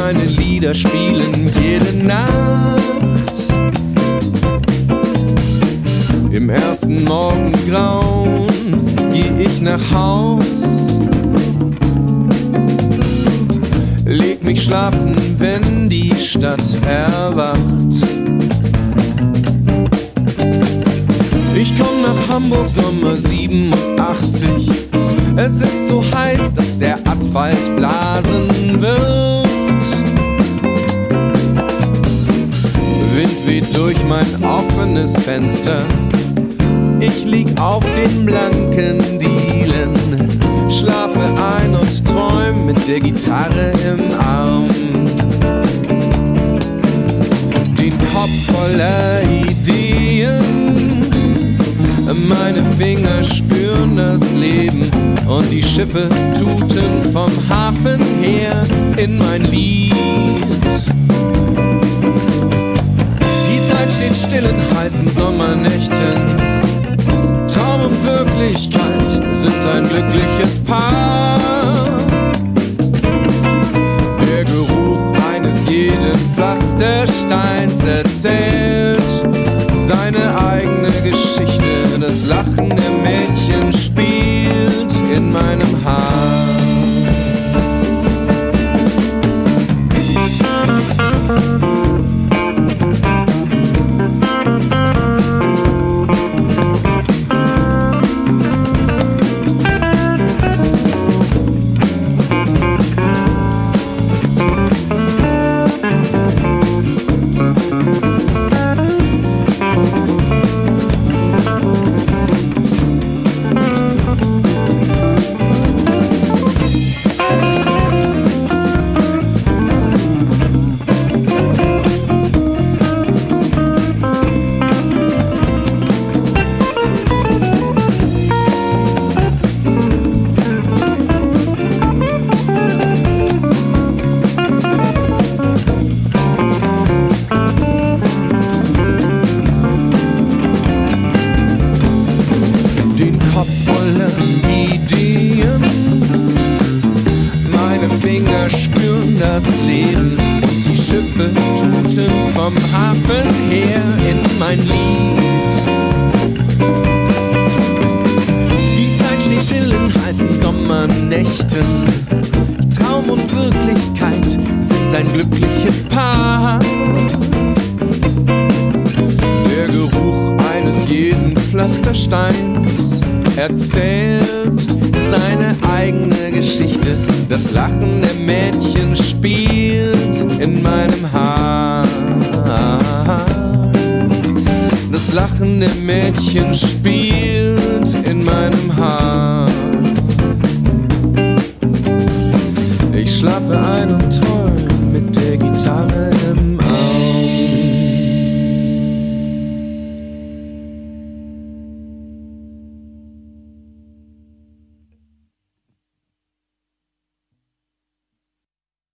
meine Lieder spielen jede Nacht. Im ersten Morgengrauen geh ich nach Haus, leg mich schlafen, wenn die Stadt erwacht. Ich komm nach Hamburg, Sommer 87. Es ist so heiß, dass der Asphalt Blasen wirft. Wind weht durch mein offenes Fenster. Ich lieg auf den blanken Dielen, schlafe ein und träum mit der Gitarre im Arm. Den Kopf voller Ideen, meine Finger spüren das Leben und die Schiffe tuten vom Hafen her in mein Lied. Die Zeit steht still in heißen Sommernächten. Traum und Wirklichkeit sind ein glückliches Paar. Der Geruch eines jeden Pflastersteins erzählt seine eigene Geschichte. Das Lachen der Mädchen spielt in meinem Haar. Vom Hafen her in mein Lied. Die Zeit steht still in heißen Sommernächten. Traum und Wirklichkeit sind ein glückliches Paar. Der Geruch eines jeden Pflastersteins erzählt seine eigene Geschichte. Das Lachen der Mädchen spielt in meinem Haar. Das Lachen der Mädchen spielt in meinem Haar. Ich schlafe ein und träume